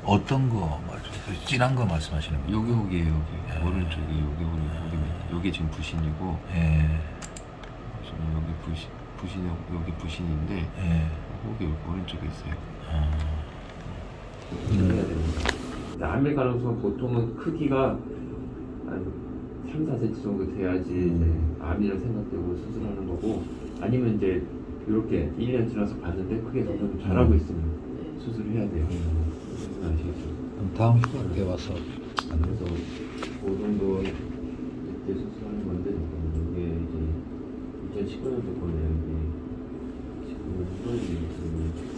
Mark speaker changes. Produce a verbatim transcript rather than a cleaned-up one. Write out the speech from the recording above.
Speaker 1: 어떤 거 말씀하세요? 진한 거 말씀하시는 거예요?
Speaker 2: 여기 여기에요 여기
Speaker 1: 예.
Speaker 2: 오른쪽이 여기 여기 여기 여기 지금 부신이고
Speaker 1: 예.
Speaker 2: 지금 여기 부신 부신 여기 부신인데
Speaker 1: 예.
Speaker 2: 여기 오른쪽에 있어요.
Speaker 1: 아.
Speaker 2: 해야 됩니다. 암일 가능성은 보통은 크기가 한 삼, 사 센티미터 정도 돼야지 이제 암이라고 생각되고 수술하는 거고, 아니면 이제 이렇게 일 년 지나서 봤는데 크게 점점 자라고 있으면 수술을 해야 돼요. 무슨 아시겠죠?
Speaker 1: 그럼 다음 휴가 때 와서 안
Speaker 2: 그래서 그 정도 이때 수술하는 건데, 이게 이제 이천십구 년도 거네요. 이게 지금 이제